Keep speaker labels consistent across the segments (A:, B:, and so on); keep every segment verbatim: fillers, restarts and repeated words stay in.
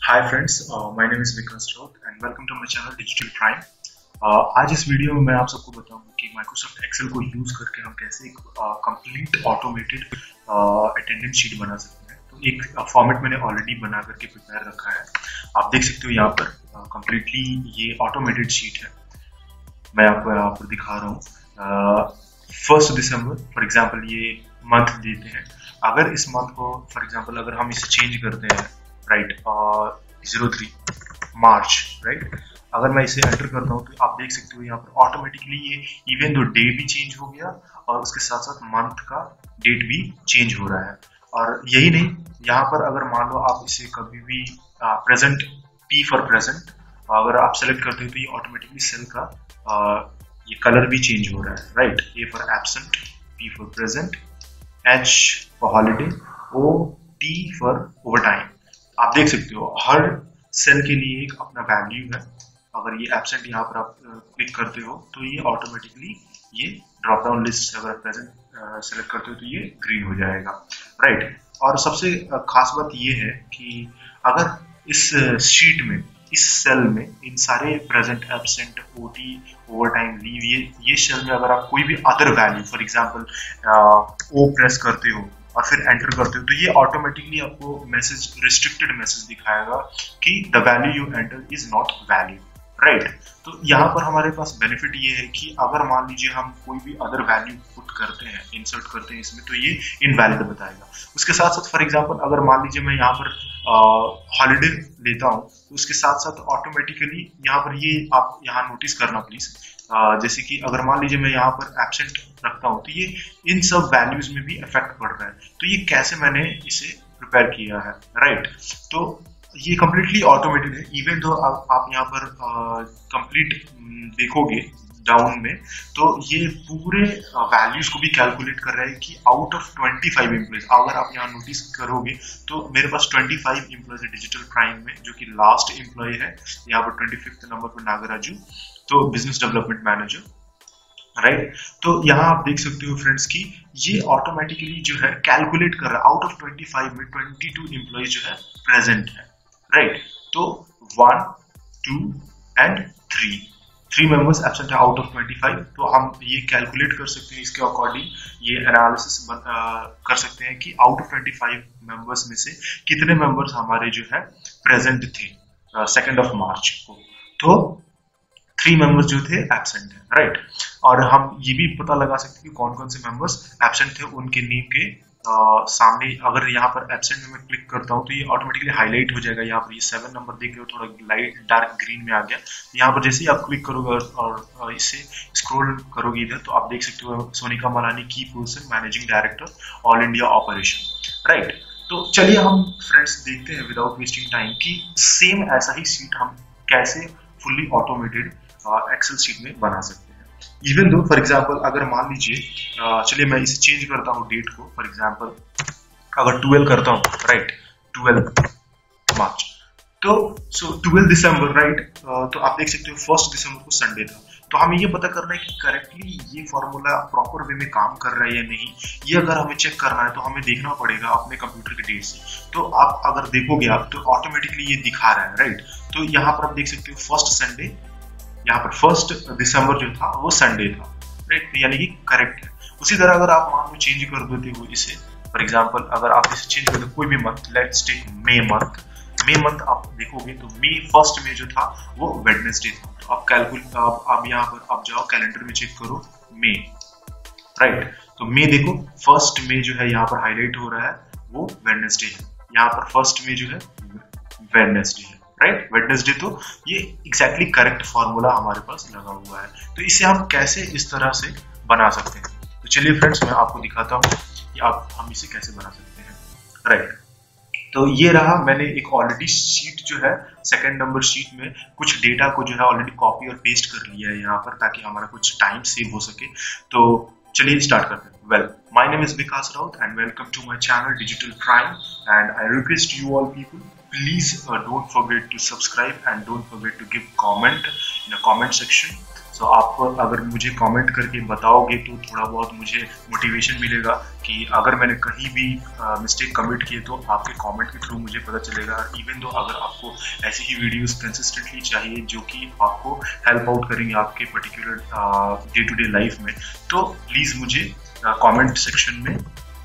A: Hi friends, my name is Vikas Raut and welcome to my channel Digital Prime. आज इस video में मैं आप सबको बताऊंगा कि माइक्रोसॉफ्ट एक्सेल को यूज करके हम कैसे एक कंप्लीट ऑटोमेटेड अटेंडेंस शीट बना सकते हैं। तो एक फॉर्मेट मैंने ऑलरेडी बना करके प्रिपेयर रखा है, आप देख सकते हो यहाँ पर कंप्लीटली ये ऑटोमेटेड शीट है। मैं आपको यहाँ पर दिखा रहा हूँ फर्स्ट दिसंबर फॉर एग्जाम्पल ये मंथ देते हैं। अगर इस मंथ को फॉर एग्जाम्पल अगर हम इसे चेंज करते हैं right zero three March right, अगर मैं इसे एंटर करता हूँ तो आप देख सकते हो यहाँ पर ऑटोमेटिकली ये इवन दो डे भी चेंज हो गया और उसके साथ साथ मंथ का डेट भी चेंज हो रहा है। और यही नहीं, यहाँ पर अगर मान लो आप इसे कभी भी प्रेजेंट पी फॉर प्रेजेंट अगर आप सेलेक्ट करते हो तो ये ऑटोमेटिकली सेल का आ, ये कलर भी चेंज हो रहा है right. A for absent, P for present, H for holiday, O T for over time. आप देख सकते हो हर सेल के लिए एक अपना वैल्यू है। अगर ये एब्सेंट यहाँ पर आप क्लिक करते हो तो ये ऑटोमेटिकली ये ड्रॉप डाउन लिस्ट अगर प्रेजेंट सेलेक्ट करते हो तो ये ग्रीन हो जाएगा राइट। और सबसे खास बात ये है कि अगर इस शीट में इस सेल में इन सारे present, absent, OT, over time, leave ये ये सेल में अगर आप कोई भी other value for example O press करते हो और फिर एंटर करते हो तो ये ऑटोमेटिकली आपको मैसेज रिस्ट्रिक्टेड मैसेज दिखाएगा कि the value you enter is not valid right. तो यहाँ पर हमारे पास बेनिफिट ये है कि अगर मान लीजिए हम कोई भी अदर वैल्यू पुट करते हैं, इंसर्ट करते हैं इसमें, तो ये इनवैलिड बताएगा। उसके साथ साथ फॉर एग्जांपल अगर मान लीजिए मैं यहाँ पर हॉलीडे लेता हूँ तो उसके साथ साथ ऑटोमेटिकली यहाँ पर ये आप यहाँ नोटिस करना प्लीज, Uh, जैसे कि अगर मान लीजिए मैं यहाँ पर एब्सेंट रखता हूँ तो ये इन सब वैल्यूज में भी इफेक्ट पड़ रहा है। तो ये कैसे मैंने इसे प्रिपेयर किया है राइट। तो ये कम्प्लीटली ऑटोमेटेड है। इवन दो आप, आप यहाँ पर कंप्लीट uh, देखोगे डाउन में तो ये पूरे वैल्यूज uh, को भी कैलकुलेट कर रहा है कि आउट ऑफ पच्चीस एम्प्लॉइज, अगर आप यहाँ नोटिस करोगे तो मेरे पास पच्चीस एम्प्लॉइज है डिजिटल प्राइम में, जो कि लास्ट एम्प्लॉय है यहाँ पर पच्चीसवें नंबर पर नागराजू, तो बिजनेस डेवलपमेंट मैनेजर राइट। तो यहाँ आप देख सकते हो फ्रेंड्स कि ये ऑटोमेटिकली जो है कैलकुलेट कर रहा है आउट ऑफ पच्चीस में बाईस एम्प्लॉय जो है प्रेजेंट है राइट। तो one two and three three members absent है आउट ऑफ पच्चीस। तो हम ये कैलकुलेट कर सकते हैं, इसके अकॉर्डिंग ये एनालिसिस कर सकते हैं कि आउट ऑफ पच्चीस मेंबर्स में से कितने मेंबर्स हमारे जो है प्रेजेंट थे सेकेंड ऑफ मार्च को। तो थ्री मेंबर्स जो थे एब्सेंट है राइट। और हम ये भी पता लगा सकते हैं कि कौन कौन से मेंबर्स एब्सेंट थे, उनके नेम के आ, सामने अगर यहाँ पर एब्सेंट में मैं क्लिक करता हूँ तो ये ऑटोमेटिकली हाईलाइट हो जाएगा। यहाँ पर ये सेवन नंबर देख रहे हो थोड़ा लाइट डार्क ग्रीन में आ गया। यहाँ पर जैसे ही आप क्लिक करोगे और इसे स्क्रॉल करोगे इधर तो आप देख सकते हो Sonika Malani key person managing director all India operation right. तो चलिए हम फ्रेंड्स देखते हैं विदाउट वेस्टिंग टाइम कि सेम ऐसा ही सीट हम कैसे फुल्ली ऑटोमेटेड एक्सेल शीट में बना सकते हैं। इवन दो फॉर एग्जांपल अगर मान लीजिए चलिए मैं इसे चेंज करता हूँ डेट को, फॉर एग्जांपल अगर ट्वेल्व करता हूँ राइट, ट्वेल्व मार्च तो सो ट्वेल्व दिसंबर राइट। तो आप देख सकते हो फर्स्ट दिसंबर को संडे था। तो हमें ये पता करना है कि करेक्टली ये फॉर्मूला प्रॉपर वे में काम कर रहा है या नहीं। ये अगर हमें चेक करना है तो हमें देखना पड़ेगा अपने कंप्यूटर के डेट से। तो आप अगर देखोगे आप तो ऑटोमेटिकली ये दिखा रहा है राइट। तो यहाँ पर आप देख सकते हो फर्स्ट संडे, यहाँ पर फर्स्ट दिसंबर जो था वो संडे था राइट, यानी कि करेक्ट है। उसी तरह अगर आप मान लो चेंज कर देते हो इसे, फॉर एग्जांपल अगर आप इसे चेंज कर दो कोई भी month, let's take May month, May month आप देखोगे तो मे फर्स्ट में जो था वो वेडनेसडे था। तो आप कैलकुलेट आप, आप यहाँ पर आप जाओ कैलेंडर में चेक करो मे राइट। तो मे देखो फर्स्ट में जो है यहाँ पर हाईलाइट हो रहा है वो वेडनेसडे है, यहाँ पर फर्स्ट में जो है वेडनेसडे है राइट, वेडनेसडे। तो ये एग्जैक्टली करेक्ट फॉर्मूला हमारे पास लगा हुआ है। तो इसे हम कैसे इस तरह से बना सकते हैं, तो चलिए फ्रेंड्स मैं आपको दिखाता हूँ कि आप हम इसे कैसे बना सकते हैं राइट। तो ये रहा, मैंने एक ऑलरेडी शीट जो है सेकंड नंबर शीट में कुछ डेटा को जो है ऑलरेडी कॉपी और पेस्ट कर लिया है यहाँ पर, ताकि हमारा कुछ टाइम सेव हो सके। तो चलिए स्टार्ट करते हैं। Well, my name is Vikas Raut and welcome to my channel Digital Prime and I request you all people, please uh, don't forget to subscribe and don't forget to give comment in a comment section so so, आप अगर मुझे comment करके बताओगे तो थोड़ा बहुत मुझे motivation मिलेगा कि अगर मैंने कहीं भी मिस्टेक कमिट किए तो आपके कमेंट के थ्रू मुझे पता चलेगा। इवन दो अगर आपको ऐसी ही वीडियोस कंसिस्टेंटली चाहिए जो कि आपको हेल्प आउट करेंगे आपके particular day to day life में, तो प्लीज़ मुझे कमेंट सेक्शन में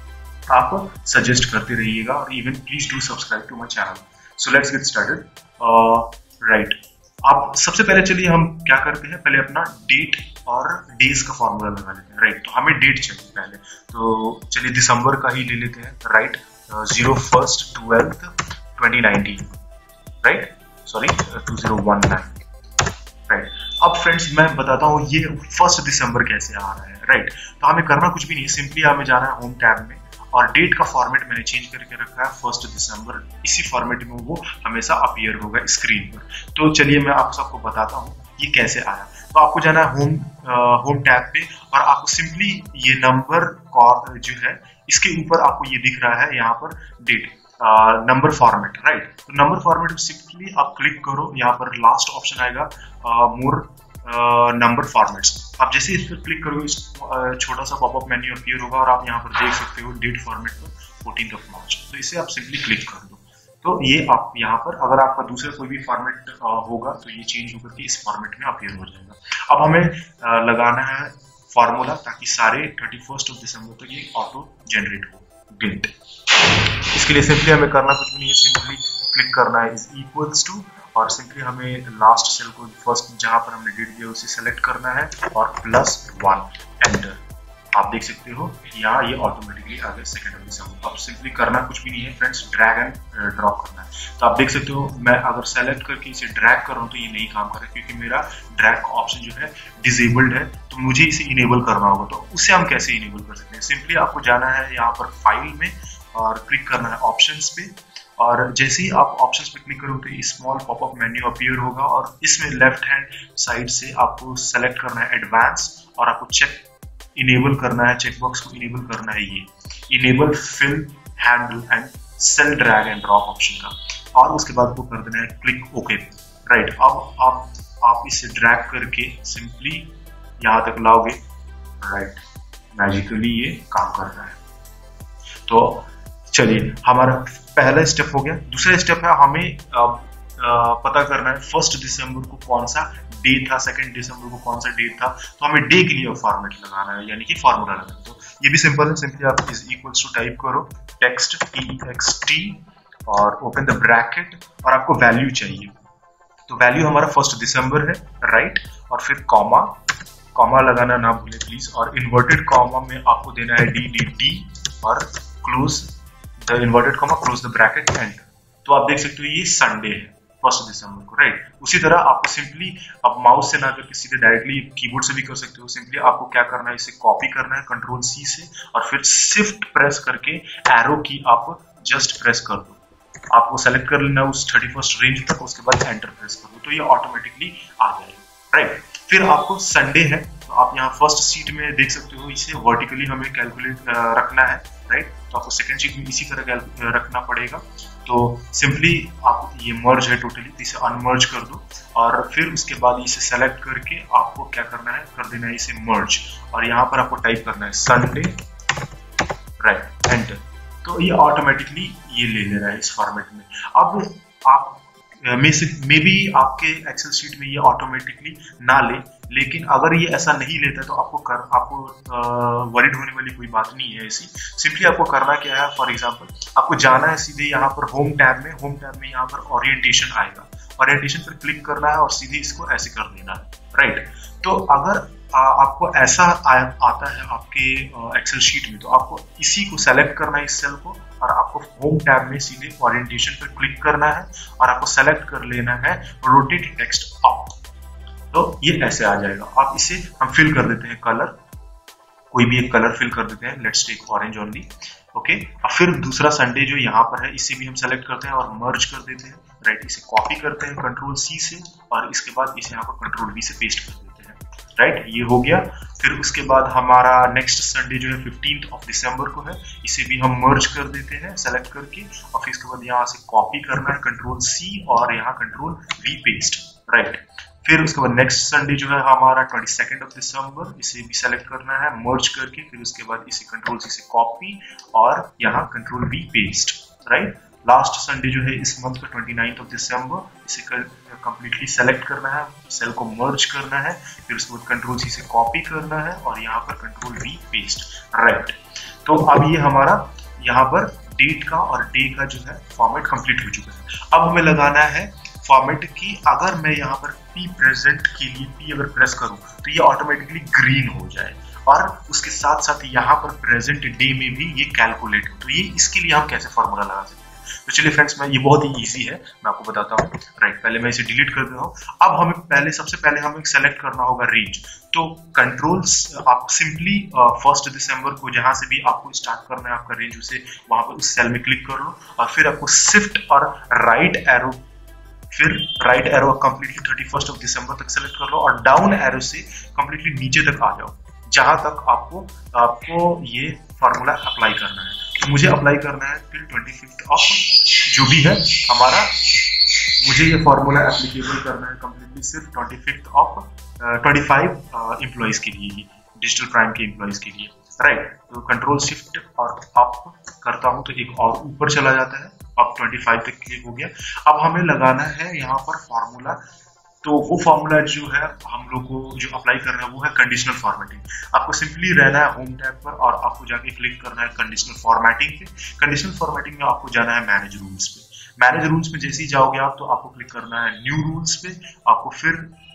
A: आप सजेस्ट करते रहिएगा और even please do subscribe to my channel. So let's get started. Right, अब सबसे पहले चलिए हम क्या करते हैं, पहले अपना डेट और डेज का फॉर्मूला लगा लेते हैं। राइट, तो हमें डेट चाहिए पहले, तो चलिए दिसंबर का ही ले लेते हैं। Right, zero first twelfth twenty nineteen, right, sorry two zero one nine. Right, अब फ्रेंड्स मैं बताता हूँ ये फर्स्ट दिसंबर कैसे आ रहा है। राइट, तो हमें करना कुछ भी नहीं, सिंपली हमें जाना है होम टैब में और डेट का फॉर्मेट मैंने चेंज करके रखा है फर्स्ट दिसंबर, इसी फॉर्मेट में वो हमेशा अपीयर होगा स्क्रीन पर। तो चलिए मैं आप सबको बताता हूँ ये कैसे आया। तो आपको जाना है होम होम टैब पे और आपको सिंपली ये नंबर जो है इसके ऊपर आपको ये दिख रहा है यहाँ पर डेट नंबर फॉर्मेट। राइट, तो नंबर फॉर्मेट में सिंपली आप क्लिक करो, यहाँ पर लास्ट ऑप्शन आएगा मोर नंबर फॉर्मेट्स। आप जैसे इस पर क्लिक करोगे छोटा सा पॉपअप मेन्यू अपीयर होगा और आप यहाँ पर देख सकते हो डेट फॉर्मेट पर फोर्टीन ऑफ मार्च। तो इसे आप सिंपली क्लिक कर दो, तो ये आप यहाँ पर अगर आपका दूसरा कोई भी फॉर्मेट होगा तो ये चेंज होकर के इस फॉर्मेट में अपीयर हो जाएगा। अब हमें लगाना है फॉर्मूला ताकि सारे थर्टी फर्स्ट ऑफ दिसंबर तक ये ऑटो जनरेट हो डेट। इसके लिए सिंपली हमें करना कुछ भी नहीं है, सिंपली क्लिक करना है इज इक्वल्स टू और सिंपली हमें लास्ट सेल को फर्स्ट जहां पर हमने डेट दिया उसे सेलेक्ट करना है और प्लस वन एंटर। आप देख सकते हो यहाँ ये ऑटोमेटिकली आ गया सेकेंड ऑफ दिसंबर। अब सिंपली करना कुछ भी नहीं है फ्रेंड्स, ड्रैग एंड ड्रॉप करना है। तो आप देख सकते हो मैं अगर सेलेक्ट करके इसे ड्रैग कर रहा हूँ तो ये नहीं काम कर रहा क्योंकि मेरा ड्रैग का ऑप्शन जो है डिसेबल्ड है, तो मुझे इसे इनेबल करना होगा। तो उसे हम कैसे इनेबल कर सकते हैं, सिंपली आपको जाना है यहाँ पर फाइल में और क्लिक करना है ऑप्शंस पे और जैसे ही आप ऑप्शंस पे क्लिक करोगे तो स्मॉल पॉपअप मेन्यू अपीयर होगा और इसमें लेफ्ट हैंड साइड से आपको सेलेक्ट करना है एडवांस और आपको चेक इनेबल करना है, चेकबॉक्स को इनेबल करना है ये enable fill handle and cell drag and drop option का और उसके बाद आपको कर देना है क्लिक ओके। राइट, अब आप आप इसे ड्रैग करके सिंपली यहाँ तक लाओगे। राइट, मैजिकली ये काम कर रहा है। तो चलिए हमारा पहला स्टेप हो गया। दूसरा स्टेप है हमें आ, आ, पता करना है फर्स्ट दिसंबर को कौन सा डे था, सेकंड दिसंबर को कौन सा डेट था। तो हमें डे के लिए फॉर्मेट लगाना है यानी कि फॉर्मूला लगाना है। तो ये भी सिंपल है, सिंपली आप इज इक्वल्स टू टाइप करो टेक्स्ट टी एक्स टी और ओपन द ब्रैकेट और आपको वैल्यू चाहिए। तो वैल्यू हमारा फर्स्ट दिसंबर है। राइट, और फिर कॉमा कॉमा लगाना ना भूले प्लीज और इन्वर्टेड कॉमा में आपको देना है डी डी डी और close the inverted comma close the bracket and. तो आप देख सकते हो ये संडे है फर्स्ट दिसंबर को। राइट, उसी तरह आपको सिंपली आप माउस से ना करके सीधे डायरेक्टली कीबोर्ड से भी कर सकते हो। सिंपली आपको क्या करना है, इसे कॉपी करना है कंट्रोल सी से और फिर शिफ्ट प्रेस करके एरो की आप जस्ट प्रेस कर दो। आपको सेलेक्ट कर लेना उस थर्टी फर्स्ट रेंज तक, उसके बाद एंटर प्रेस कर दो तो ये ऑटोमेटिकली आ जाएगा। राइट, फिर आपको संडे है तो आप यहाँ फर्स्ट सीट में देख सकते हो इसे वर्टिकली हमें कैलकुलेट रखना है। राइट, तो आपको सेकंड शीट में इसी तरह रखना पड़ेगा। तो सिंपली आप ये मर्ज है टोटली, तो इसे अनमर्ज कर दो और फिर उसके बाद इसे सेलेक्ट करके आपको क्या करना है, कर देना है इसे मर्ज और यहाँ पर आपको टाइप करना है संडे। Right, enter. तो ये ऑटोमेटिकली ये ले ले रहा है इस फॉर्मेट में। अब आप मे से मे बी आपके एक्सेल शीट में ये ऑटोमेटिकली ना ले, लेकिन अगर ये ऐसा नहीं लेता तो आपको कर आपको वरीड होने वाली कोई बात नहीं है ऐसी। सिंपली आपको करना क्या है, फॉर एग्जांपल आपको जाना है सीधे यहाँ पर होम टैब में। होम टैब में यहाँ पर ओरिएंटेशन आएगा, ओरिएंटेशन पर क्लिक करना है और सीधे इसको ऐसे कर देना है। राइट, तो अगर आ, आपको ऐसा आ, आता है आपके एक्सेल शीट में तो आपको इसी को सेलेक्ट करना है इस सेल को और आपको होम टैब में सीधे ओरिएंटेशन पर क्लिक करना है और आपको सेलेक्ट कर लेना है रोटेट टेक्स्ट अप। तो ये ऐसे आ जाएगा। आप इसे हम फिल कर देते हैं कलर, कोई भी एक कलर फिल कर देते हैं, let's take orange only. Okay, अब फिर दूसरा संडे जो यहाँ पर है इसे भी हम सेलेक्ट करते हैं और मर्ज कर देते हैं। राइट, इसे कॉपी करते हैं कंट्रोल सी से और इसके बाद इसे यहाँ पर कंट्रोल वी से पेस्ट कर देते हैं। राइट, ये हो गया। फिर उसके बाद हमारा नेक्स्ट संडे जो है फिफ्टींथ ऑफ दिसंबर को है, इसे भी हम मर्ज कर देते हैं सेलेक्ट करके और फिर इसके बाद यहाँ से कॉपी करना है कंट्रोल सी और यहाँ कंट्रोल वी पेस्ट। राइट, फिर उसके बाद नेक्स्ट संडे जो है हमारा ट्वेंटी सेकेंड ऑफ दिसंबर, इसे भी सेलेक्ट करना है मर्ज करके, फिर उसके बाद इसे कंट्रोल सी से कॉपी और यहाँ control V paste, right. Last Sunday जो है इस मंथ का ट्वेंटी नाइन्थ ऑफ दिसंबर, इसे कंप्लीटली सेलेक्ट करना है, सेल को मर्ज करना है, फिर उसके बाद कंट्रोल सी से कॉपी करना है और यहाँ पर कंट्रोल वी पेस्ट, राइट। तो अब ये हमारा यहाँ पर डेट का और डे का जो है फॉर्मेट कंप्लीट हो चुका है। अब हमें लगाना है फॉर्मेट की, अगर मैं यहाँ पर पी प्रेजेंट के लिए पी अगर प्रेस करूं तो ये ऑटोमेटिकली ग्रीन हो जाए और उसके साथ साथ यहाँ पर प्रेजेंट डे में भी ये कैलकुलेट हो। तो ये इसके लिए हम कैसे फॉर्मूला लगा सकते हैं? तो चलिए फ्रेंड्स, मैं ये बहुत ही इजी है, मैं आपको बताता हूँ, राइट। पहले मैं इसे डिलीट कर देता हूँ। अब हमें पहले सबसे पहले हमें सेलेक्ट करना होगा रेंज। तो कंट्रोल्स आप सिंपली फर्स्ट दिसंबर को जहां से भी आपको स्टार्ट करना है आपका रेंज, उसे वहां पर उस सेल में क्लिक कर लो और फिर आपको शिफ्ट और राइट एरो, फिर right arrow completely thirty first of December तक सेलेक्ट कर लो और डाउन एरो से कंप्लीटली नीचे तक आ जाओ जहां तक आपको आपको ये फॉर्मूला अप्लाई करना है। तो मुझे अप्लाई करना है फिर ट्वेंटी फिफ्थ ऑफ जो भी है हमारा, मुझे ये फॉर्मूला एप्लीकेबल करना है कंप्लीटली सिर्फ twenty fifth of twenty five employees के लिए, डिजिटल प्राइम के एम्प्लॉइज के लिए, राइट। तो कंट्रोल शिफ्ट और अप करता हूं तो एक और ऊपर चला जाता है, अब ट्वेंटी फाइव तक क्लिक हो गया। अब हमें लगाना है यहाँ पर फॉर्मूला, तो वो फॉर्मूला जो है हम लोग को जो अप्लाई करना है वो है कंडीशनल फॉर्मेटिंग। आपको सिंपली रहना है होम टैब पर और आपको जाके क्लिक करना है कंडीशनल फॉर्मेटिंग पे। कंडीशनल फॉर्मेटिंग में आपको जाना है मैनेज रूल्स पे। मैनेज रूल्स में जैसे ही जाओगे आप तो आपको क्लिक करना है न्यू रूल्स पे, आपको फिर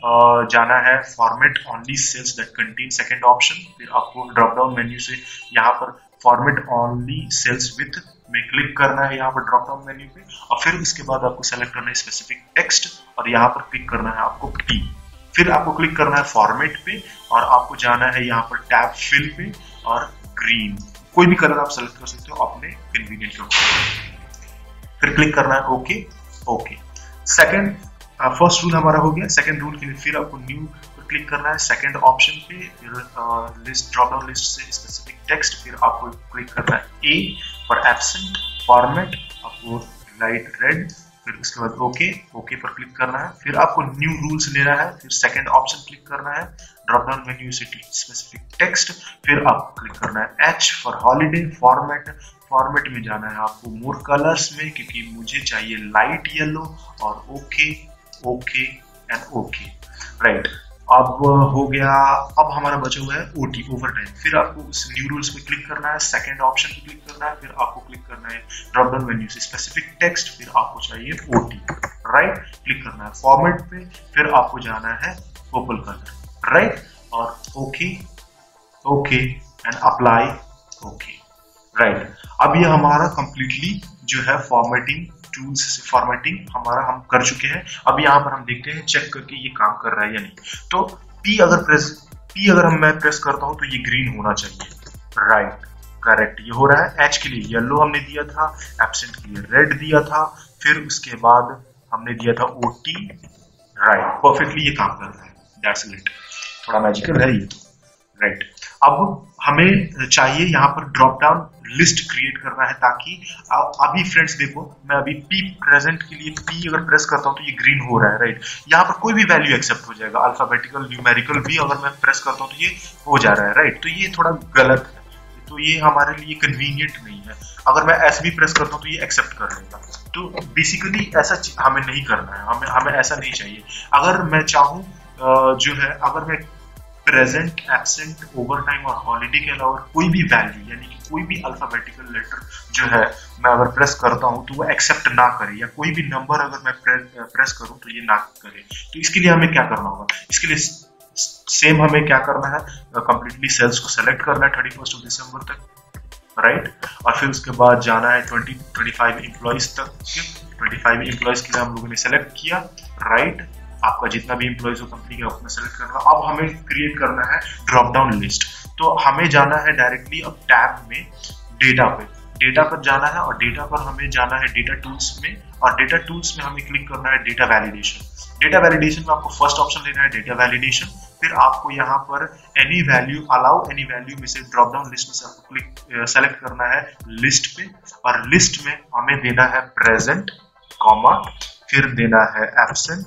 A: जाना है format only cells that contain second option, फिर आपको ड्रॉप डाउन मेन्यू से यहाँ पर फॉर्मेट ओनली सेल्स विथ में क्लिक करना है यहाँ पर ड्रॉप डाउन मेन्यू पे और फिर उसके बाद आपको सेलेक्ट करना है स्पेसिफिक टेक्स्ट और यहाँ पर क्लिक करना है आपको पी, फिर आपको क्लिक करना है फॉर्मेट पे और आपको जाना है यहाँ पर टैब फिल पे और ग्रीन, कोई भी कलर आप सेलेक्ट कर सकते हो अपने कन्वीनियंट के अकॉर्डिंग, फिर क्लिक करना है okay okay. Second first rule हमारा हो गया। सेकंड रूल के लिए फिर आपको न्यू पर क्लिक करना है सेकंड ऑप्शन पे, फिर लिस्ट ड्रॉप डाउन लिस्ट से स्पेसिफिक टेक्स्ट, फिर आपको क्लिक करना है ए फॉर एब्सेंट फॉर्मेट, आपको लाइट रेड, फिर उसके बाद ओके ओके पर क्लिक करना है, फिर आपको न्यू रूल्स लेना है, फिर सेकंड ऑप्शन क्लिक करना है, ड्रॉप डाउन मेन्यू से स्पेसिफिक टेक्स्ट, फिर आपको क्लिक करना है H for holiday format. Format में जाना है आपको मोर कलर्स में क्योंकि मुझे चाहिए लाइट येलो और okay okay and okay, right. अब हो गया, अब हमारा बचा हुआ है ओटी ओवर टाइम। फिर आपको उस न्यू रूल्स पे क्लिक करना है, सेकंड ऑप्शन पे क्लिक करना है, फिर आपको क्लिक करना है ड्रॉप डाउन मेन्यू से स्पेसिफिक टेक्स्ट, फिर आपको चाहिए ओटी, राइट। क्लिक करना है फॉर्मेट पे, फिर आपको जाना है पर्पल कलर, राइट, और okay okay and apply okay, right. अब ये हमारा कंप्लीटली जो है फॉर्मेटिंग टूल्स से फॉर्मेटिंग हमारा हम कर चुके हैं। अब यहाँ पर हम देखते हैं चेक करके ये काम कर रहा है या नहीं। तो P अगर प्रेस P अगर हम मैं प्रेस करता हूँ तो ये ग्रीन होना चाहिए, राइट, करेक्ट, ये हो रहा है। H के लिए येलो हमने दिया था, एब्सेंट के लिए रेड दिया था, फिर उसके बाद हमने दिया था O T, राइट, परफेक्टली ये काम कर रहा है, दैट्स इट। थोड़ा मैजिकल है ये तो, राइट। अब हमें चाहिए यहाँ पर ड्रॉप डाउन लिस्ट क्रिएट करना है ताकि अभी फ्रेंड्स देखो मैं अभी P प्रेजेंट के लिए P अगर प्रेस करता हूँ तो ये ग्रीन हो रहा है, राइट। यहाँ पर कोई भी वैल्यू एक्सेप्ट हो जाएगा, अल्फाबेटिकल न्यूमेरिकल भी अगर मैं प्रेस करता हूँ तो ये हो जा रहा है, राइट। तो ये थोड़ा गलत है, तो ये हमारे लिए कन्वीनियंट नहीं है। अगर मैं एस भी प्रेस करता हूँ तो ये एक्सेप्ट कर लेगा। तो बेसिकली ऐसा हमें नहीं करना है, हमें हमें ऐसा नहीं चाहिए। अगर मैं चाहूँ जो है, अगर मैं प्रेजेंट, एब्सेंट, ओवर टाइम और हॉलीडे के अलावा कोई भी वैल्यू यानी कि कोई भी अल्फाबेटिकल लेटर जो है मैं अगर प्रेस करता हूं तो वो एक्सेप्ट ना करे, या कोई भी नंबर अगर मैं प्रेस, प्रेस करूं तो ये ना करे, तो इसके लिए हमें क्या करना होगा? इसके लिए सेम हमें क्या करना है, कंप्लीटली सेल्स को सेलेक्ट करना है थर्टी फर्स्ट ऑफ दिसंबर तक, राइट। और फिर उसके बाद जाना है ट्वेंटी ट्वेंटी फाइव एम्प्लॉइज तक। ट्वेंटी फाइव एम्प्लॉइज के लिए हम लोगों ने सेलेक्ट किया, राइट। आपका जितना भी एम्प्लॉइज हो कंपनी का उसमें सेलेक्ट करना। अब हमें क्रिएट करना है ड्रॉप डाउन लिस्ट। तो हमें जाना है डायरेक्टली अब टैब में डेटा पे, डेटा पर जाना है और डेटा पर हमें जाना है डेटा टूल्स में, और डेटा टूल्स में हमें क्लिक करना है डेटा वैलिडेशन। डेटा वैलिडेशन में आपको फर्स्ट ऑप्शन लेना है डेटा वैलिडेशन, फिर आपको यहाँ पर any value, allow any value में से ड्रॉप डाउन लिस्ट में से आपको क्लिक सेलेक्ट करना है लिस्ट पे, और लिस्ट में हमें देना है प्रेजेंट कॉमा, फिर देना है एब्सेंट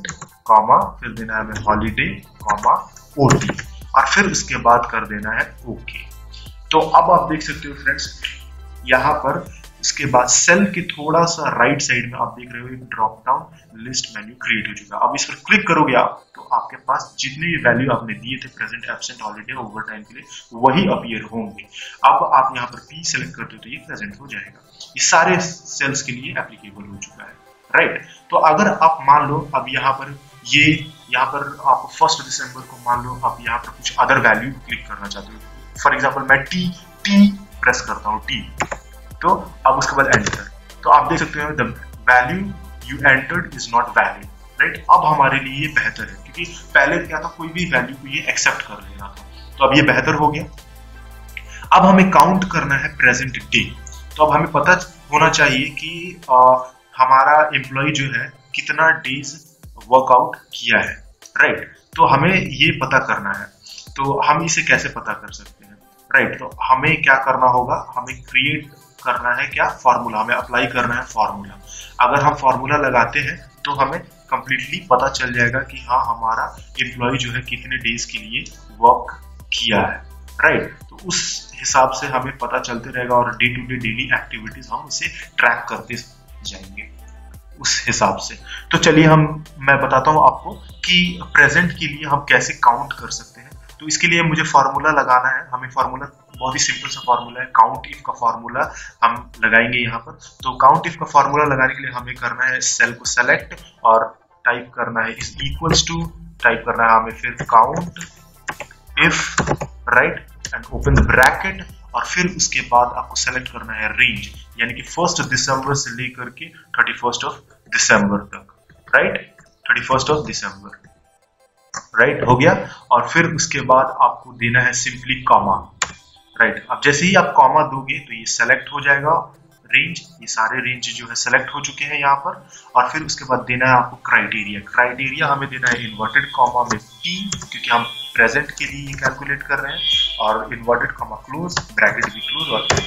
A: कॉमा, फिर देना है हमें हॉलीडे कॉमा ओटी, और फिर उसके बाद कर देना है ओके। तो अब आप देख सकते हो फ्रेंड्स, यहाँ पर इसके बाद सेल के थोड़ा सा राइट साइड में आप देख रहे हो एक drop down list menu create हो चुका है। अब इस पर क्लिक करोगे आप तो आपके पास जितने भी वैल्यू आपने दिए थे present, absent, holiday, over time के लिए, वही अपीयर होंगे। अब आप यहाँ पर पी सेलेक्ट करते हो तो ये प्रेजेंट हो जाएगा। ये सारे सेल्स के लिए एप्लीकेबल हो चुका है, राइट। तो अगर आप मान लो अब यहाँ पर ये यहाँ पर आप फर्स्ट दिसंबर को मान लो आप यहाँ पर कुछ अदर वैल्यू क्लिक करना चाहते हो, फॉर एग्जाम्पल मैं टी टी प्रेस करता हूँ, टी, तो अब उसके बाद एंटर, तो आप देख सकते हो the value you entered is not valid, right. अब हमारे लिए ये बेहतर है क्योंकि पहले क्या था, कोई भी वैल्यू को ये एक्सेप्ट कर लेना था, तो अब ये बेहतर हो गया। अब हमें काउंट करना है प्रेजेंट डे, तो अब हमें पता होना चाहिए कि आ, हमारा एम्प्लॉय जो है कितना डेज वर्कआउट किया है, राइट। तो हमें ये पता करना है, तो हम इसे कैसे पता कर सकते हैं, राइट। तो हमें क्या करना होगा, हमें क्रिएट करना है क्या, फॉर्मूला, हमें अप्लाई करना है फॉर्मूला। अगर हम फॉर्मूला लगाते हैं तो हमें कंप्लीटली पता चल जाएगा कि हाँ हमारा एम्प्लॉय जो है कितने डेज के लिए वर्क किया है, राइट। तो उस हिसाब से हमें पता चलते रहेगा और day to day daily activities हम इसे ट्रैक करते जाएंगे उस हिसाब से। तो चलिए हम मैं बताता हूँ आपको कि प्रेजेंट के लिए हम कैसे काउंट कर सकते हैं। तो इसके लिए मुझे फार्मूला लगाना है, हमें फार्मूला बहुत ही सिंपल सा फार्मूला है, काउंट इफ का फार्मूला हम लगाएंगे यहाँ पर। तो काउंट इफ का फार्मूला लगाने के लिए हमें करना है सेल को सेलेक्ट और टाइप करना है इज इक्वल्स टू, टाइप करना है हमें फिर count if, right, and open the bracket, और फिर उसके बाद आपको सेलेक्ट करना है रेंज, यानी कि फर्स्ट दिसंबर से लेकर के थर्टी फर्स्ट ऑफ दिसंबर तक, right, thirty first of December, right, हो गया। और फिर उसके बाद आपको देना है सिंपली कॉमा, राइट। अब जैसे ही आप कॉमा दोगे तो ये सेलेक्ट हो जाएगा रेंज, ये सारे रेंज जो है सेलेक्ट हो चुके हैं यहाँ पर। और फिर उसके बाद देना है आपको क्राइटेरिया, क्राइटेरिया हमें देना है इन्वर्टेड कॉमा में पी, क्योंकि हम प्रेजेंट के लिए कैलकुलेट कर रहे हैं, और इन्वर्टेड कॉमा क्लोज, ब्रैकेट भी क्लोज। और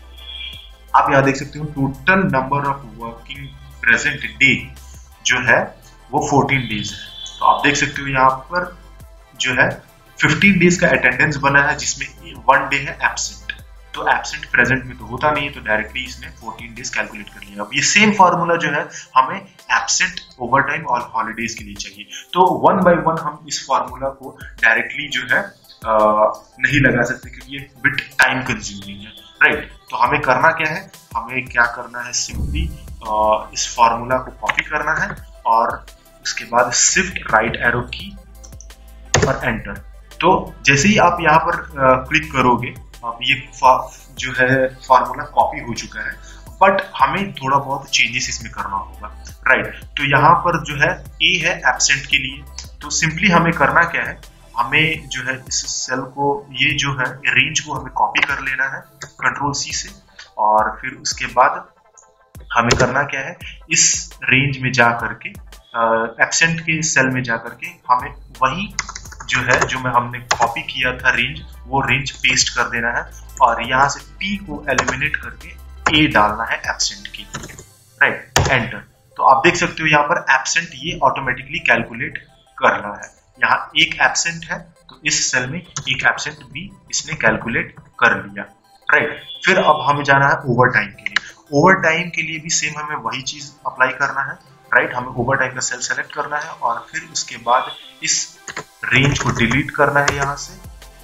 A: आप यहाँ देख सकते हो total number of working present day जो है वो फोर्टीन डेज है। तो आप देख सकते हो यहाँ पर जो है फिफ्टीन डेज का अटेंडेंस बना है, जिसमें वन डे है एब्सेंट। तो एब्सेंट प्रेजेंट में तो होता नहीं है, तो डायरेक्टली इसने फोर्टीन डेज कैलकुलेट कर लिया। अब ये सेम फार्मूला जो है हमें एब्सेंट, ओवर टाइम और हॉलीडेज के लिए चाहिए। तो वन बाय वन हम इस फार्मूला को डायरेक्टली जो है आ, नहीं लगा सकते क्योंकि ये बिट टाइम कंज्यूमिंग है, राइट। तो हमें करना क्या है, हमें क्या करना है, सिंपली इस फार्मूला को कॉपी करना है और उसके बाद शिफ्ट राइट एरो की और एंटर। तो जैसे ही आप यहाँ पर क्लिक करोगे आप ये जो है फार्मूला कॉपी हो चुका है, बट हमें थोड़ा बहुत चेंजेस इसमें करना होगा, राइट। तो यहाँ पर जो है ए है एब्सेंट के लिए, तो सिंपली हमें करना क्या है, हमें जो है इस सेल को, ये जो है रेंज को हमें कॉपी कर लेना है कंट्रोल सी से, और फिर उसके बाद हमें करना क्या है, इस रेंज में जा करके एब्सेंट के सेल में जा करके हमें वही जो है जो मैं हमने कॉपी किया था रेंज, वो रेंज पेस्ट कर देना है, और यहाँ से P को एलिमिनेट करके A डालना है एब्सेंट की, राइट, एंटर। तो आप देख सकते हो यहाँ पर एब्सेंट ये ऑटोमेटिकली कैलकुलेट कर रहा है। यहाँ एक एब्सेंट है तो इस सेल में एक एब्सेंट भी इसने कैलकुलेट कर लिया, राइट। फिर अब हमें जाना है ओवर टाइम के लिए। ओवर टाइम के लिए भी सेम हमें वही चीज अप्लाई करना है, राइट। हमें ओवर टाइम का सेल सेलेक्ट करना है और फिर उसके बाद इस रेंज को डिलीट करना है। यहाँ से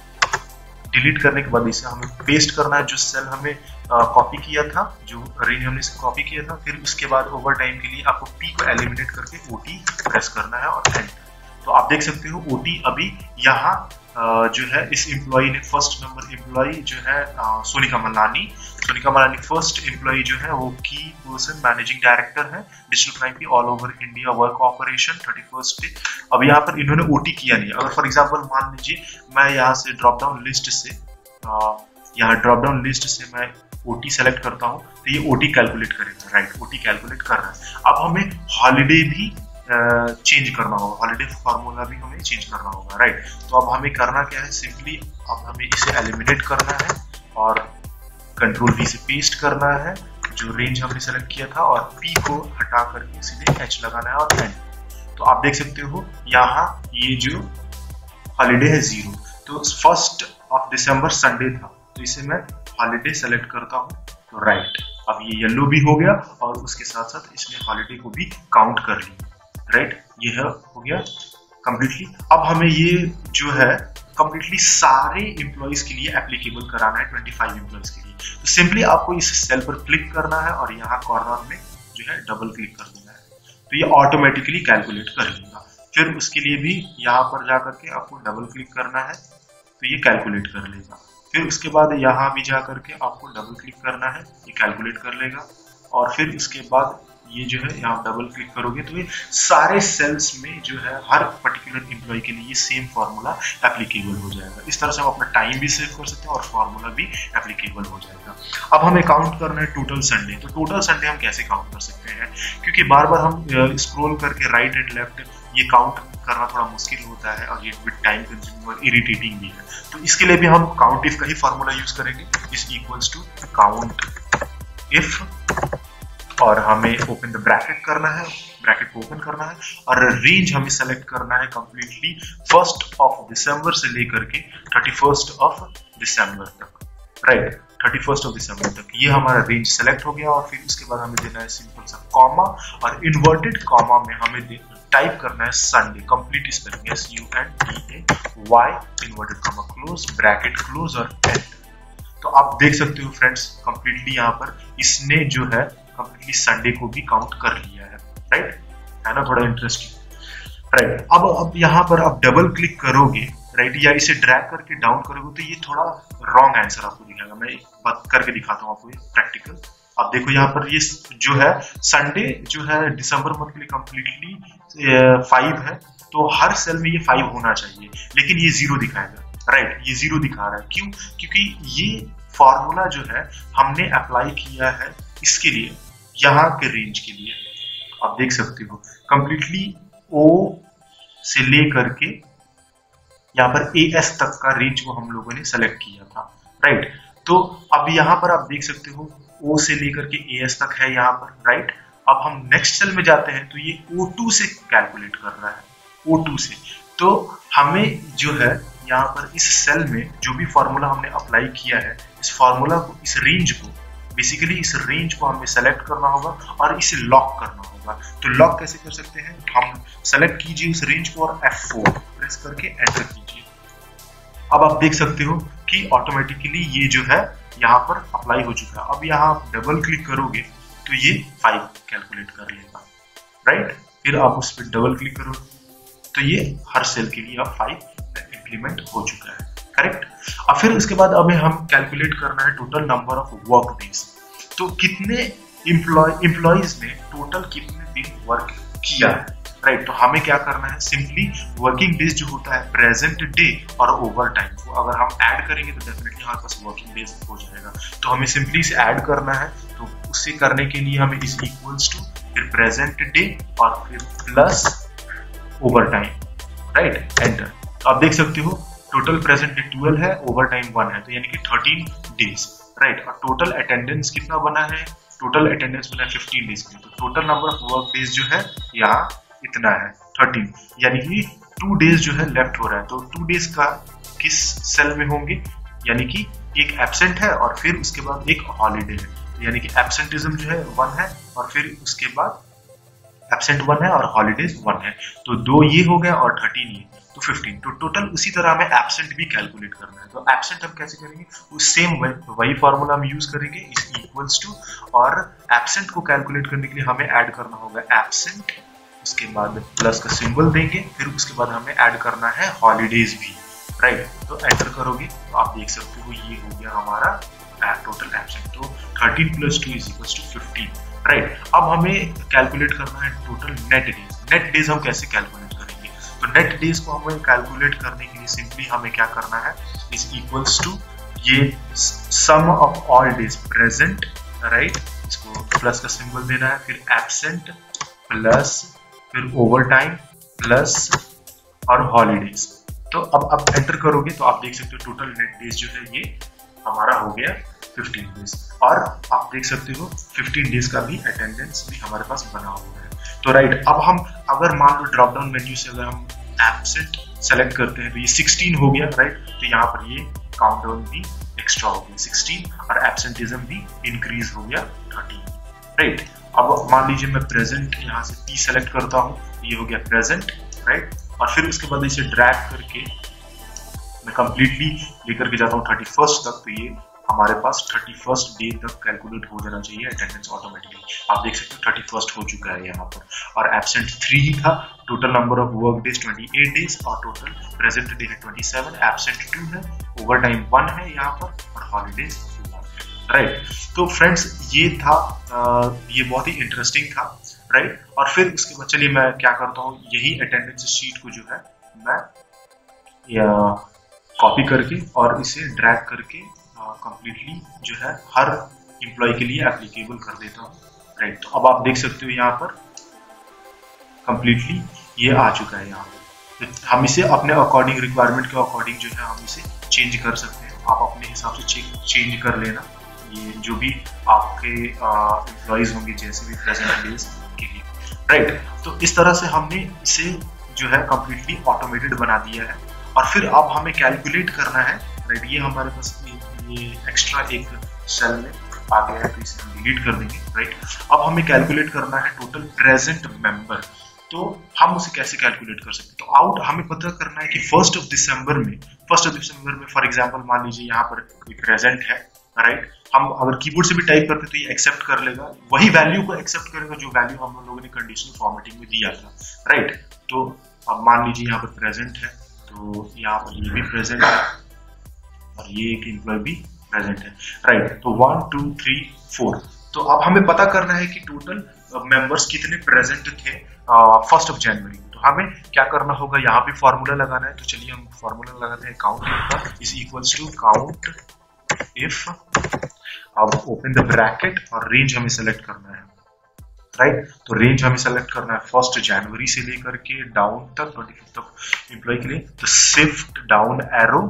A: डिलीट करने के बाद इसे हमें पेस्ट करना है, जो सेल हमें कॉपी किया था, जो रेंज हमने इसे कॉपी किया था। फिर उसके बाद ओवर टाइम के लिए आपको P को एलिमिनेट करके O T प्रेस करना है और एंटर। तो आप देख सकते हो O T अभी यहाँ जो है इस एम्प्लॉई ने, फर्स्ट नंबर एम्प्लॉई जो है सोनिका मलानी, सोनिका मलानी फर्स्ट एम्प्लॉई जो है वो की पर्सन मैनेजिंग डायरेक्टर है डिजिटल प्राइम की all over India work operation thirty first day. अब यहाँ पर इन्होंने ओटी किया नहीं। अगर फॉर एग्जांपल मान लीजिए मैं यहाँ से ड्रॉप डाउन लिस्ट से यहाँ ड्रॉप डाउन लिस्ट से मैं ओटी सेलेक्ट करता हूँ तो ये ओटी कैलकुलेट करेगा, राइट, ओटी कैलकुलेट कर रहा है। अब हमें हॉलीडे भी चेंज करना होगा, हॉलीडे फार्मूला भी हमें चेंज करना होगा, राइट। तो अब हमें करना क्या है, सिंपली अब हमें इसे एलिमिनेट करना है और कंट्रोल वी से पेस्ट करना है जो रेंज हमने सेलेक्ट किया था, और P को हटा करके सीधे H लगाना है और एंड। तो आप देख सकते हो यहाँ ये जो हॉलीडे है जीरो, तो फर्स्ट ऑफ दिसंबर संडे था, तो इसे मैं हॉलीडे सेलेक्ट करता हूँ, तो राइट अब ये येलो भी हो गया और उसके साथ साथ इसने हॉलीडे को भी काउंट कर लिया, राइट ये है हो गया कंप्लीटली। अब हमें ये जो है कंप्लीटली सारे एम्प्लॉइज के लिए एप्लीकेबल कराना है, पच्चीस एम्प्लॉइज के लिए। तो सिंपली आपको इस सेल पर क्लिक करना है और यहाँ कॉर्नर में जो है डबल क्लिक कर देना है, तो ये ऑटोमेटिकली कैलकुलेट कर लेगा। फिर उसके लिए भी यहाँ पर जा करके आपको डबल क्लिक करना है, तो ये कैलकुलेट कर लेगा। फिर उसके बाद यहाँ भी जा करके आपको डबल क्लिक करना है, ये कैलकुलेट कर लेगा। और फिर उसके बाद ये जो है यहाँ डबल क्लिक करोगे तो ये सारे सेल्स में जो है हर पर्टिकुलर एम्प्लॉय के लिए ये सेम फार्मूला एप्लीकेबल हो जाएगा। इस तरह से हम अपना टाइम भी सेव कर सकते हैं और फार्मूला भी एप्लीकेबल हो जाएगा। अब हमें काउंट करना है टोटल संडे, तो टोटल संडे हम कैसे काउंट कर सकते हैं, क्योंकि बार बार हम स्क्रॉल करके राइट एंड लेफ्ट ये काउंट करना थोड़ा मुश्किल होता है और ये बिट टाइम कंज्यूमिंग और इरिटेटिंग भी है। तो इसके लिए भी हम काउंट इफ का ही फार्मूला यूज करेंगे, is equals to count if, और हमें ओपन द ब्रैकेट करना है, ब्रैकेट को ओपन करना है और रेंज हमें सेलेक्ट करना है कंप्लीटली फर्स्ट ऑफ दिसंबर से लेकर के थर्टी फर्स्ट ऑफ दिसंबर तक, right thirty first of December तक ये हमारा रेंज सेलेक्ट हो गया। और फिर उसके बाद हमें देना है सिंपल सा कॉमा और इन्वर्टेड कॉमा में हमें टाइप करना है Sunday, complete spelling S U N D A Y, inverted comma close, bracket close और एंटर। तो आप देख सकते हो फ्रेंड्स कंप्लीटली यहाँ पर इसने जो है कंप्लीटली संडे को भी काउंट कर लिया है, राइट है ना, थोड़ा इंटरेस्टिंग, राइट। अब अब यहाँ पर आप डबल क्लिक करोगे, राइट, या इसे ड्रैग करके डाउन करोगे तो ये थोड़ा रॉन्ग आंसर आपको दिखाएगा। मैं एक बात करके दिखाता हूँ आपको, ये प्रैक्टिकल। आप देखो यहाँ पर ये जो है संडे जो है दिसंबर मंथ के लिए कंप्लीटली फाइव है, तो हर सेल में ये फाइव होना चाहिए, लेकिन ये जीरो दिखाएगा, राइट ये जीरो दिखा रहा है। क्यों? क्योंकि ये फॉर्मूला जो है हमने अप्लाई किया है इसके लिए, यहाँ के रेंज के लिए। आप देख सकते हो कंप्लीटली ओ से लेकर के यहाँ पर ए एस तक का रेंज को हम लोगों ने सेलेक्ट किया था, राइट। तो अब यहाँ पर आप देख सकते हो ओ से लेकर के ए एस तक है यहाँ पर, राइट। अब हम नेक्स्ट सेल में जाते हैं तो ये ओ टू से कैलकुलेट कर रहा है, ओ टू से। तो हमें जो है यहाँ पर इस सेल में जो भी फॉर्मूला हमने अप्लाई किया है, इस फॉर्मूला को, इस रेंज को, बेसिकली इस रेंज को हमें सेलेक्ट करना होगा और इसे लॉक करना होगा। तो लॉक कैसे कर सकते हैं, हम सेलेक्ट कीजिए उस रेंज को और एफ फोर प्रेस करके एंटर कीजिए। अब आप देख सकते हो कि ऑटोमेटिकली ये जो है यहाँ पर अप्लाई हो चुका है। अब यहाँ आप डबल क्लिक करोगे तो ये फाइव कैलकुलेट कर लेगा, राइट। फिर आप उस पर डबल क्लिक करोगे तो ये हर सेल के लिए अब फाइव इंप्लीमेंट हो चुका है, करेक्ट। अब फिर उसके बाद हमें हम कैलकुलेट करना है total number of work days. तो कितने एम्प्लॉय एम्प्लॉइज ने टोटल कितने दिन वर्क किया है, राइट। तो हमें क्या करना है, सिंपली वर्किंग डेज जो होता है प्रेजेंट डे और ओवर टाइम को अगर हम ऐड करेंगे तो डेफिनेटली हमारे पास वर्किंग डेज हो जाएगा। तो हमें सिंपली इसे ऐड करना है, तो उससे करने के लिए हमें इज इक्वल्स टू फिर प्रेजेंट डे और फिर plus overtime, right enter. तो आप देख सकते हो टोटल प्रेजेंट डे ट्वेल्व है, ओवर टाइम वन है, तो यानी कि थर्टीन डेज, राइट। और टोटल अटेंडेंस कितना बना है, टोटल अटेंडेंस बना है फिफ्टीन डेज के लिए। तो total number of work days जो है यहाँ इतना है थर्टीन, यानी कि टू डेज जो है लेफ्ट हो रहा है। तो टू डेज का किस सेल में होंगे, यानी कि एक एब्सेंट है और फिर उसके बाद एक हॉलीडे है, तो यानी कि एब्सेंटिज्म जो है वन है और फिर उसके बाद एब्सेंट वन है और हॉलीडेज वन है, तो दो ये हो गया और थर्टीन ये, तो फिफ्टीन। तो टोटल उसी तरह हमें एब्सेंट भी कैलकुलेट करना है। तो एब्सेंट हम कैसे करेंगे, उस सेम वही फॉर्मूला हम यूज करेंगे, इज इक्वल्स टू, और एब्सेंट को कैलकुलेट करने के लिए हमें ऐड करना होगा एब्सेंट, उसके बाद प्लस का सिंबल देंगे, फिर उसके बाद हमें ऐड करना है हॉलीडेज भी, राइट। तो एंटर करोगे तो आप देख सकते हो ये हो गया हमारा टोटल एब्सेंट। तो thirteen plus two is equals to fifteen, right. अब हमें कैलकुलेट करना है total net days. Net days हम कैसे कैलकुलेट करेंगे, तो नेट डेज को हमें कैलकुलेट करने के लिए सिंपली हमें क्या करना है, इज इक्वल्स टू ये sum of all days present, right, इसको प्लस का सिंबल देना है, फिर एब्सेंट प्लस फिर ओवर टाइम प्लस और हॉलीडेज। तो अब अब एंटर करोगे तो आप देख सकते हो टोटल नेट डेज जो है ये हमारा हो गया फिफ्टीन डेज, और आप देख सकते हो फिफ्टीन डेज का भी अटेंडेंस भी हमारे पास बना हुआ है। तो राइट, अब हम अगर मान लो ड्रॉप डाउन मेन्यू से अगर हम एब्सेंट सेलेक्ट करते हैं तो ये सिक्सटीन हो गया, राइट। तो यहाँ पर ये काउंट डाउन भी एक्स्ट्रा हो गया सिक्सटीन और एब्सेंटिज्म भी इंक्रीज हो गया थर्टीन, राइट। अब मान लीजिए मैं प्रेजेंट यहाँ से टी सेलेक्ट करता हूँ, ये हो गया प्रेजेंट, राइट। और फिर उसके बाद इसे ड्रैग करके मैं कंप्लीटली लेकर के जाता हूँ थर्टी फर्स्ट तक, तो ये हमारे पास थर्टी फर्स्ट डे तक कैलकुलेट हो जाना चाहिए अटेंडेंस ऑटोमेटिकली। आप देख सकते हो थर्टी फर्स्ट हो चुका है यहाँ पर, और एब्सेंट थ्री ही था। Total number of work days twenty eight days और टोटल प्रेजेंट डे है ट्वेंटी सेवन, एब्सेंट टू है, ओवर टाइम वन है यहाँ पर और हॉलीडेज वन है, राइट। तो फ्रेंड्स ये था आ, ये बहुत ही इंटरेस्टिंग था, राइट। और फिर उसके बाद चलिए मैं क्या करता हूँ, यही अटेंडेंस शीट को जो है मैं या कॉपी करके और इसे ड्रैग करके कंप्लीटली uh, जो है हर एम्प्लॉय के लिए एप्लीकेबल कर देता हूँ, राइट। तो अब आप देख सकते हो यहाँ पर कंप्लीटली ये आ चुका है यहाँ पर। तो हम इसे अपने अकॉर्डिंग, रिक्वायरमेंट के अकॉर्डिंग जो है हम इसे चेंज कर सकते हैं। आप अपने हिसाब से चेंज कर लेना, ये जो भी आपके एम्प्लॉयज uh, होंगे जैसे भी प्रेजेंट डेज के लिए, राइट। तो इस तरह से हमने इसे जो है कंप्लीटली ऑटोमेटेड बना दिया है। और फिर अब हमें कैलकुलेट करना है, राइट। ये हमारे पास ये एक्स्ट्रा एक सेल में आ गया है तो इसे हम डिलीट कर देंगे, राइट। अब हमें कैलकुलेट करना है टोटल प्रेजेंट मेंबर। तो हम उसे कैसे कैलकुलेट कर सकते हैं, तो आउट हमें पता करना है कि फर्स्ट ऑफ दिसंबर में फर्स्ट ऑफ दिसंबर में फॉर एग्जांपल मान लीजिए यहाँ पर कोई प्रेजेंट है, राइट। हम अगर कीबोर्ड से भी टाइप करते तो ये एक्सेप्ट कर लेगा, वही वैल्यू को एक्सेप्ट करेगा जो वैल्यू हम लोगों ने कंडीशनल फॉर्मेटिंग में दिया था, राइट। तो अब मान लीजिए यहाँ पर प्रेजेंट है, तो यहाँ पर ये भी प्रेजेंट है और ये एक एम्प्लॉय भी प्रेजेंट है, राइट। तो वन टू थ्री फोर। तो अब हमें पता करना है कि टोटल मेंबर्स कितने प्रेजेंट थे फर्स्ट ऑफ जनवरी। तो हमें क्या करना होगा, यहाँ भी फॉर्मूला लगाना है। तो चलिए हम फॉर्मूला लगाते हैं, count is equals to count if, अब ओपन द ब्रैकेट और रेंज हमें सेलेक्ट करना है, राइट। तो रेंज हमें सेलेक्ट करना है फर्स्ट जनवरी से लेकर के डाउन तक ट्वेंटी फिफ्थ तक एम्प्लॉय के लिए। तो shift down arrow,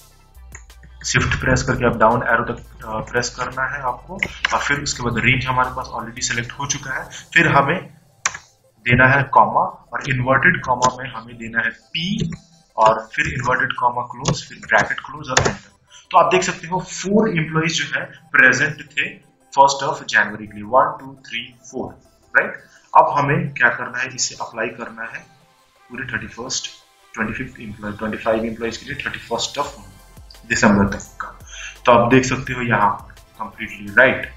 A: shift press करके अब डाउन एरो तक प्रेस करना है आपको। और फिर उसके बाद रेंज हमारे पास ऑलरेडी सेलेक्ट हो चुका है। फिर हमें देना है कॉमा, और इन्वर्टेड कॉमा में हमें देना है पी, और फिर इन्वर्टेड कॉमा क्लोज, फिर ब्रैकेट क्लोज और एंटर। तो आप देख सकते हो फोर एम्प्लॉइज जो है प्रेजेंट थे फर्स्ट ऑफ जनवरी के लिए, one two three four, right. अब हमें क्या करना है, इसे अप्लाई करना है पूरे thirty first twenty fifth employee twenty five employees के लिए थर्टी फर्स्ट ऑफ दिसंबर तक का। तो आप देख सकते हो यहाँ कंप्लीटली, राइट।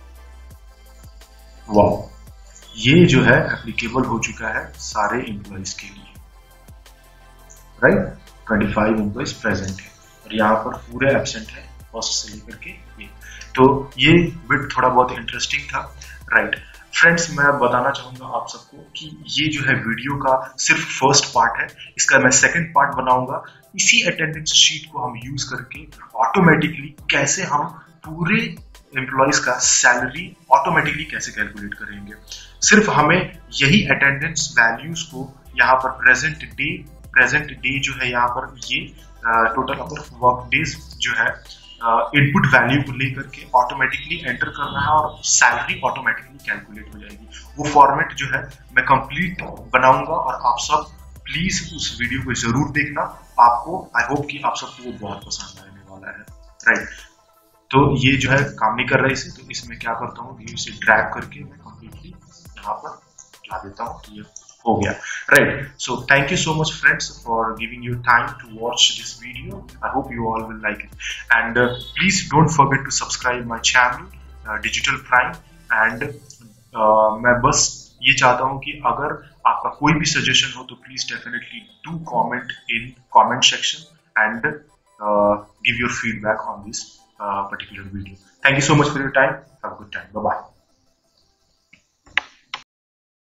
A: वाह, ये जो है एप्लीकेबल हो चुका है सारे एम्प्लॉइज के लिए, right. Twenty five employees present है और यहाँ पर पूरे एब्सेंट है फर्स्ट से लेकर के ये। तो ये बिट थोड़ा बहुत इंटरेस्टिंग था, राइट। फ्रेंड्स, मैं बताना चाहूंगा आप सबको कि ये जो है वीडियो का सिर्फ फर्स्ट पार्ट है, इसका मैं सेकंड पार्ट बनाऊंगा। इसी अटेंडेंस शीट को हम यूज करके ऑटोमेटिकली कैसे हम पूरे एम्प्लॉयज का सैलरी ऑटोमेटिकली कैसे कैलकुलेट करेंगे। सिर्फ हमें यही अटेंडेंस वैल्यूज को यहाँ पर प्रेजेंट डे प्रेजेंट डे जो है यहाँ पर ये total number of work days जो है इनपुट uh, वैल्यू को लेकर के ऑटोमेटिकली एंटर करना है और सैलरी ऑटोमेटिकली कैलकुलेट हो जाएगी। वो फॉर्मेट जो है मैं कंप्लीट बनाऊंगा और आप सब प्लीज उस वीडियो को जरूर देखना। आपको आई होप कि आप सबको वो बहुत पसंद आने वाला है, राइट। तो ये जो है काम नहीं कर रहा है इसे, तो इसमें क्या करता हूँ, इसे ड्रैग करके मैं कंप्लीटली यहाँ पर ला देता हूँ, तो ये हो गया, right. So thank you so much friends for giving your time to watch this video. I hope you all will like it and please don't forget to subscribe my channel Digital Prime. And मैं बस ये चाहता हूँ कि अगर आपका कोई भी सजेशन हो तो please definitely do comment in comment section and give your feedback on this particular video. Thank you so much for your time. Have a good time. Bye bye.